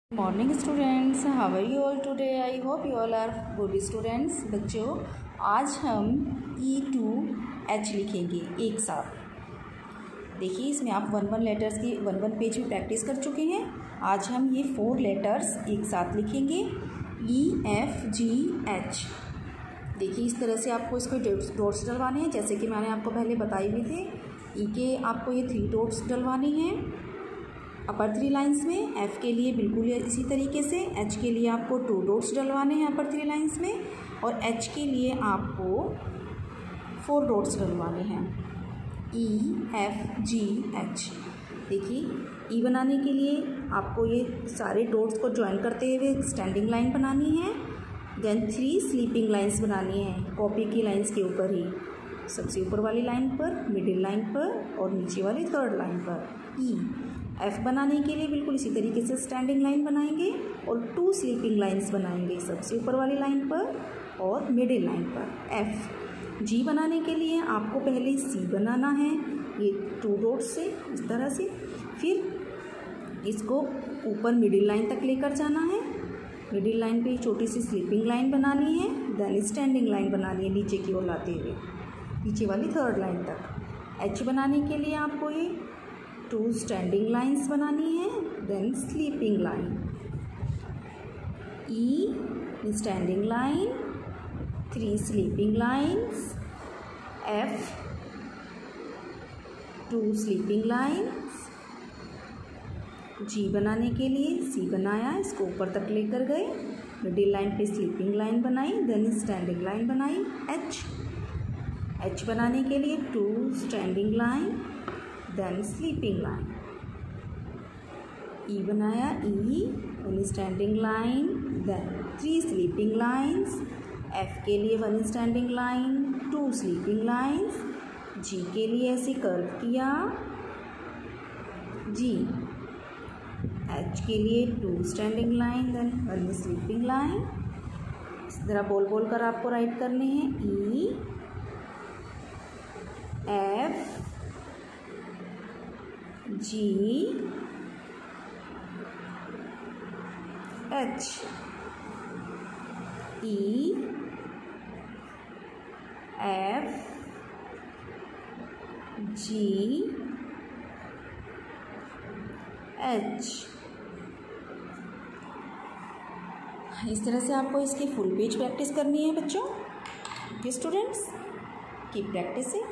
Morning students, how are you all today? I hope you all are good students. बच्चों, आज हम E2H लिखेंगे एक साथ। देखिए, इसमें आप वन लेटर्स की वन पेज में प्रैक्टिस कर चुके हैं। आज हम ये 4 लेटर्स एक साथ लिखेंगे, EFGH। देखिए, इस तरह से आपको इसको डॉट्स डलवाने हैं, जैसे कि मैंने आपको पहले बताए हुए थे। ई के आपको ये 3 डॉट्स डलवाने हैं अपर 3 लाइन्स में। एफ के लिए बिल्कुल इसी तरीके से। एच के लिए आपको 2 डॉट्स डलवाने हैं अपर 3 लाइन्स में, और एच के लिए आपको 4 डॉट्स डलवाने हैं। EFGH। देखिए, ई बनाने के लिए आपको ये सारे डॉट्स को ज्वाइन करते हुए स्टैंडिंग लाइन बनानी है। देन 3 स्लीपिंग लाइन्स बनानी है कॉपी की लाइन्स के ऊपर ही, सबसे ऊपर वाली लाइन पर, मिडिल लाइन पर और नीचे वाली 3rd लाइन पर। एफ बनाने के लिए बिल्कुल इसी तरीके से स्टैंडिंग लाइन बनाएंगे और 2 स्लीपिंग लाइन्स बनाएंगे, सबसे ऊपर वाली लाइन पर और मिडिल लाइन पर। एफ। जी बनाने के लिए आपको पहले सी बनाना है, ये 2 डॉट्स से इस तरह से, फिर इसको ऊपर मिडिल लाइन तक लेकर जाना है। मिडिल लाइन पे छोटी सी स्लीपिंग लाइन बनानी है, देन स्टैंडिंग लाइन बनानी है नीचे की ओर लाते हुए, नीचे वाली 3rd लाइन तक। एच बनाने के लिए आपको ये 2 स्टैंडिंग लाइन्स बनानी है, then sleeping line. E standing line, 3 sleeping lines. F 2 sleeping lines. G बनाने के लिए सी बनाया, इसको ऊपर तक लेकर गए, मिडिल लाइन पे स्लीपिंग लाइन बनाई, देन स्टैंडिंग लाइन बनाई। एच बनाने के लिए 2 standing line, then sleeping line. E बनाया, E one standing line, then 3 sleeping lines. F के लिए 1 standing line, 2 sleeping lines. G के लिए ऐसे कर्व किया, जी। एच के लिए 2 standing line, then 1 sleeping line. इस तरह बोल कर आपको राइट करने हैं। E F G H. E F G H. इस तरह से आपको इसकी फुल पेज प्रैक्टिस करनी है बच्चों। Okay students, keep practising.